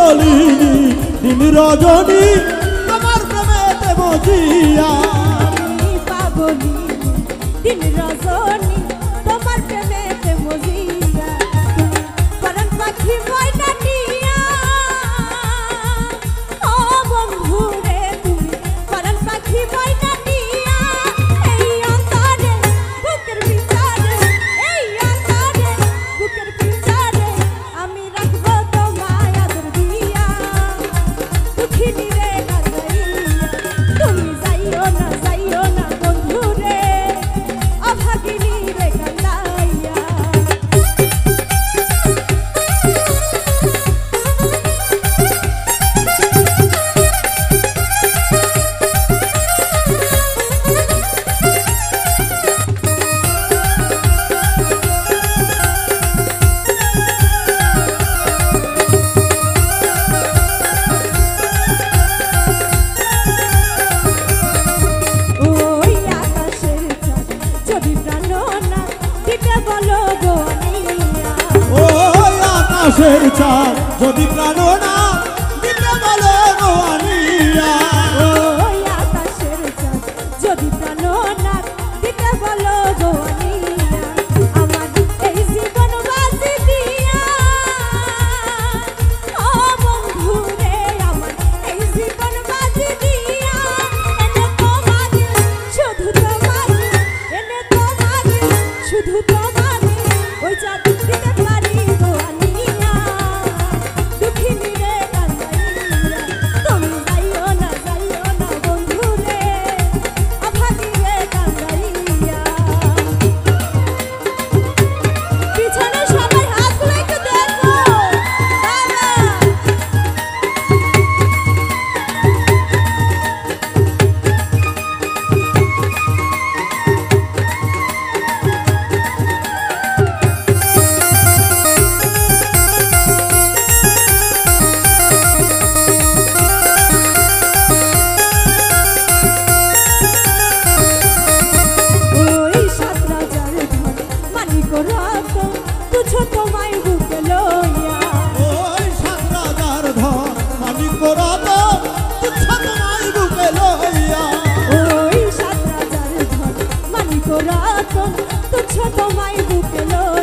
বলিনি দিন রজনী তোমার প্রেমেতে মজিয়া। আমি পাগলি দিন রজনী তোমার প্রেমেতে মজিয়া। তুমি পরাণ পাখি ময়না নিয়া ও বন্ধু রে, তুমি পরাণ পাখি ময়না নিয়া এই অন্তরে বুকের ভিতরে, এই অন্তরে বুকের ভিতরে আমি রাখবো তোমায় আদর দিয়া। দুঃখিনী রে কাঁদাইয়া তুমি যাইও না বন্ধু রে, অভাগিনী রে কাঁদাইয়া। ওই আকাশের চাঁদ যদি প্রাণ না দিতে বলো গো আনিয়া। ওই আকাশের চাঁদ যদি প্রাণ না দিতে বলো গো আনিয়া। ওই আকাশের চাঁদ যদি প্রাণ না দিতে বলো গো আনিয়া। আমার এই জীবন বাজি দিয়া ও বন্ধু রে, আমার এই জীবন বাজি দিয়া এনে তোমারে শুধু তোমারে, এনে তোমারে শুধু তোমারে ওই চাঁদ দিতে পারি গো আনিয়া। দুঃখিনী রে কাঁদাইয়া তুমি যাইও না বন্ধু রে, অভাগী রে কাঁদাইয়া। পিছনে সবাই হাতগুলো একটু দেখো দাদা। ওই সাত রাজার ধন মানিক রতন তুচ্ছ তোমায় বুকে লইয়া। ওই সাত রাজার ধন মানিক রতন তুচ্ছ তোমায় বুকে লইয়া। ওই সাত রাজার ধন মানিক রতন তুচ্ছ তোমায় বুকে লইয়া।